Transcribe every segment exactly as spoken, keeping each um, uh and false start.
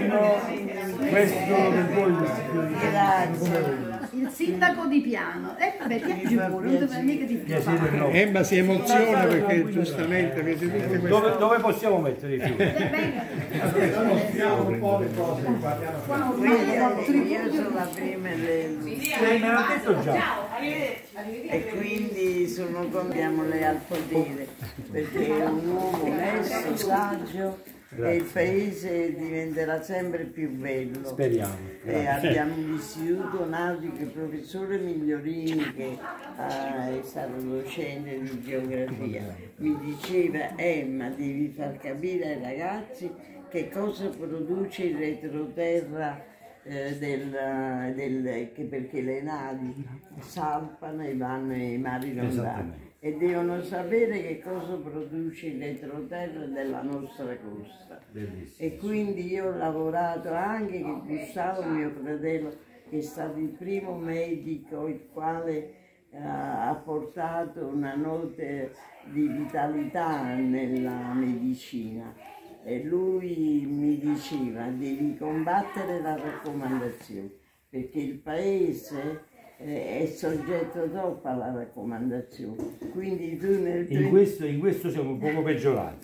questo per voi. Grazie. Il sindaco di Piano. Eh vabbè, piangi pure, non deve mica di fare. Emma si emoziona perché giustamente vede tutte queste... Dove, dove possiamo mettere i figli? Io sono la prima del... Lei me l'ha detto già. E quindi sono condiamole al potere, perché è un uomo onesto, saggio. E il paese diventerà sempre più bello. Speriamo. E abbiamo un istituto nautico, il professore Migliorini, che uh, è stato docente di geografia, mi diceva: Emma, devi far capire ai ragazzi che cosa produce il retroterra, eh, del, del, che perché le navi salpano e vanno ai mari lontani. E devono sapere che cosa produce il retroterra della nostra costa. Bellissimo. E quindi io ho lavorato anche con Gustavo, mio fratello, che è stato il primo medico il quale uh, ha portato una nota di vitalità nella medicina. E lui mi diceva: devi combattere la raccomandazione, perché il paese è soggetto troppo alla raccomandazione, quindi tu nel in questo, in questo siamo un poco peggiorati.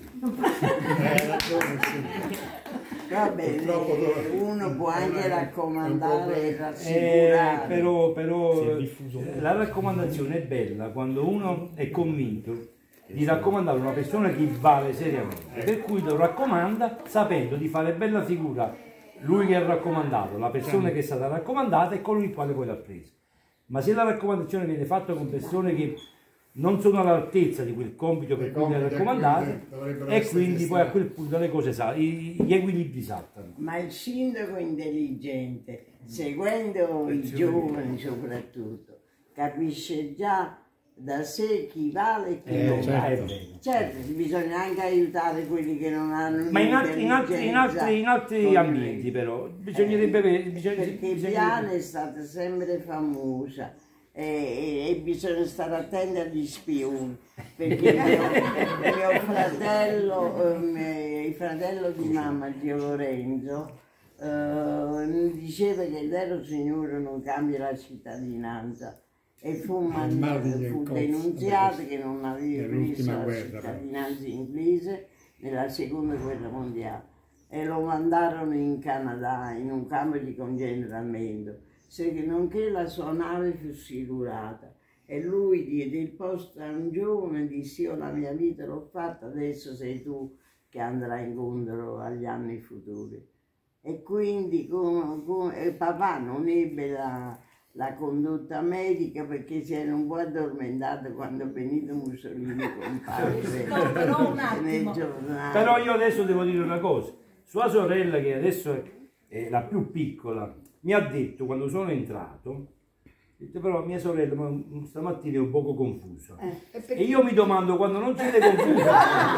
Va bene, uno può anche raccomandare e rassicurare. Eh, però però la raccomandazione è bella quando uno è convinto di raccomandare una persona che vale seriamente, per cui lo raccomanda sapendo di fare bella figura lui che ha raccomandato, la persona che è stata raccomandata e colui il quale poi l'ha presa. Ma se la raccomandazione viene fatta con persone che non sono all'altezza di quel compito per cui viene raccomandata, e quindi poi a quel punto le cose saltano, gli equilibri saltano. Ma il sindaco intelligente, seguendo i giovani soprattutto, capisce già da sé chi vale e chi eh, non vale. certo. Certo, bisogna anche aiutare quelli che non hanno ma in altri, in altri, in altri, in altri ambienti però bisognerebbe eh, bisogna, perché bisognerebbe... Piana è stata sempre famosa e, e, e bisogna stare attenti agli spioni, perché mio, mio fratello eh, il fratello di mamma, Gio Lorenzo, eh, mi diceva che il vero signore non cambia la cittadinanza. E fu, fu denunziato che non aveva preso la cittadinanza inglese nella seconda guerra mondiale e lo mandarono in Canada in un campo di concentramento, se nonché la sua nave fu silurata e lui diede il posto a un giovane e disse: io la mia vita l'ho fatta, adesso sei tu che andrai incontro agli anni futuri. E quindi con, con, e papà non ebbe la la condotta medica perché si era un po' addormentato quando Benito Mussolini comparve. No, però un attimo. Però io adesso devo dire una cosa: sua sorella, che adesso è la più piccola, mi ha detto quando sono entrato, però mia sorella stamattina è un poco confusa, eh, e io mi domando quando non siete confusa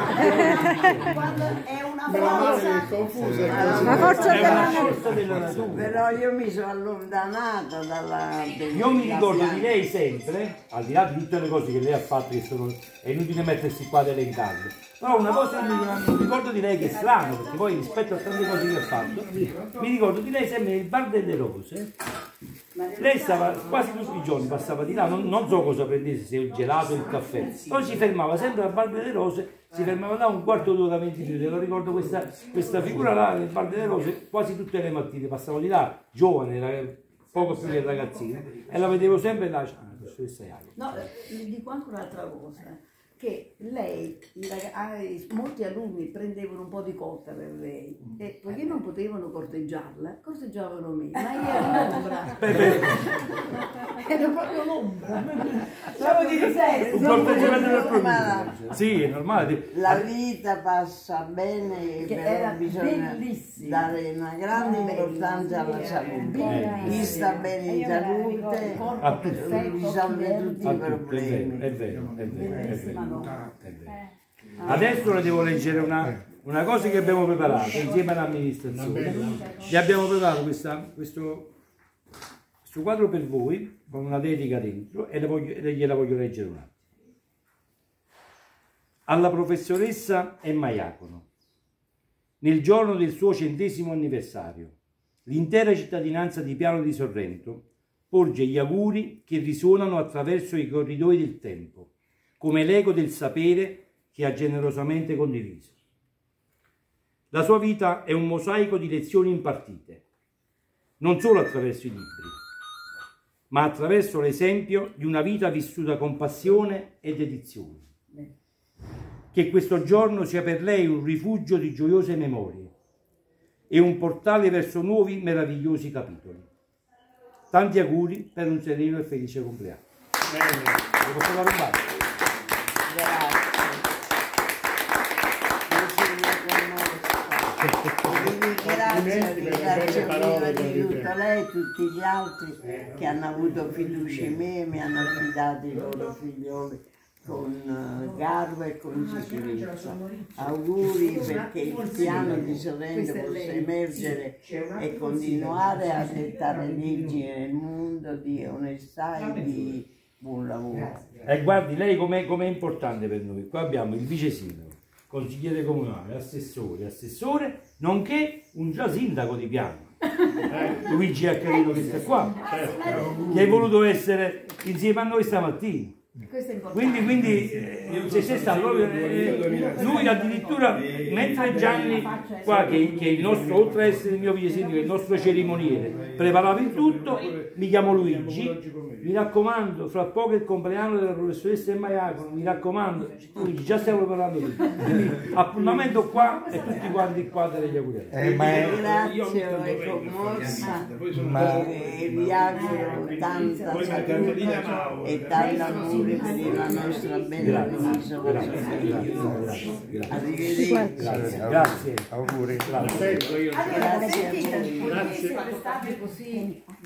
quando è una forza confusa, una forza è una forza della natura. Però io mi sono allontanata dalla io mi ricordo di lei sempre, al di là di tutte le cose che lei ha fatto, che sono, è inutile mettersi qua ad elencarle, però una cosa mi, mi ricordo di lei che è strano, perché poi rispetto a tante cose che ha fatto mi ricordo di lei sempre nel Bar delle Rose. Lei stava quasi tutti i giorni, passava di là, non, non so cosa prendesse, se il gelato o il caffè, poi si fermava sempre al Bar delle Rose, si fermava là un quarto d'ora, venti minuti. Lo ricordo questa, questa figura là nel Bar delle Rose quasi tutte le mattine, passavo di là, giovane, era poco più che ragazzina, e la vedevo sempre là. No, vi dico anche un'altra cosa, che lei, molti alunni prendevano un po' di cotta per lei e poiché non potevano corteggiarla, corteggiavano me, ma io ero l'ombra. Ero proprio l'ombra. Stavo di Un corteggiamento del pubblico. Sì, è normale. La vita passa bene, che però era bisogna bellissima. dare una grande importanza alla salute. Chi sta bene in salute risolve tutti i problemi. È vero, è vero, è vero. È vero. Adesso le devo leggere una, una cosa che abbiamo preparato insieme all'amministrazione. Vi abbiamo preparato questa, questo, questo quadro per voi con una dedica dentro e le voglio, gliela voglio leggere un attimo. Alla professoressa Emma Iacono. nel giorno del suo centesimo anniversario. L'intera cittadinanza di Piano di Sorrento porge gli auguri che risuonano attraverso i corridoi del tempo, come l'eco del sapere che ha generosamente condiviso. La sua vita è un mosaico di lezioni impartite, non solo attraverso i libri, ma attraverso l'esempio di una vita vissuta con passione e dedizione. Che questo giorno sia per lei un rifugio di gioiose memorie e un portale verso nuovi meravigliosi capitoli. Tanti auguri per un sereno e felice compleanno. Lo posso dare un bacio? Grazie, ringrazio prima di tutto lei e tutti gli altri che hanno avuto fiducia in me e mi hanno affidato i loro figlioli con garbo e con sicurezza. Auguri perché il Piano di Sorrento possa emergere e continuare a dettare leggi nel mondo di onestà e di buon lavoro. E guardi, lei com'è com importante per noi. Qua abbiamo il vice sindaco, consigliere comunale, assessore, assessore, nonché un già sindaco di Piano. Eh, Luigi Accarino che sta qua, certo, che è voluto essere insieme a noi stamattina. Quindi, quindi eh, se c'è stato proprio eh, lui addirittura, mentre Gianni qua che, che è il nostro, oltre ad essere il mio vice sindaco, il nostro cerimoniere, preparava il tutto, mi chiamo Luigi, mi raccomando, fra poco è il compleanno della professoressa Emma Iacono, mi raccomando, Luigi, già stiamo preparando tutto. Quindi appuntamento qua e tutti quanti qua delle gli auguri. Eh, ringrazio e commossa e vi auguro tanta salute e tanto amore per la nostra bella penisola. Arrivederci. Grazie, grazie. Auguri. Grazie. Allora, Grazie a sentite, voi. bellissima l'estate così